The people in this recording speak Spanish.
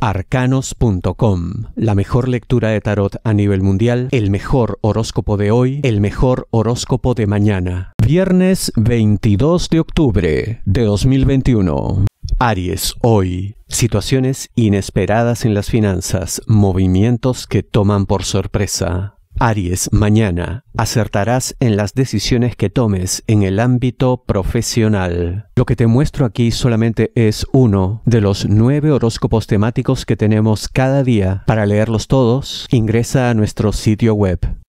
Arcanos.com, la mejor lectura de tarot a nivel mundial, el mejor horóscopo de hoy, el mejor horóscopo de mañana. Viernes 22 de octubre de 2021. Aries, hoy. Situaciones inesperadas en las finanzas, movimientos que toman por sorpresa. Aries, mañana, acertarás en las decisiones que tomes en el ámbito profesional. Lo que te muestro aquí solamente es uno de los 9 horóscopos temáticos que tenemos cada día. Para leerlos todos, ingresa a nuestro sitio web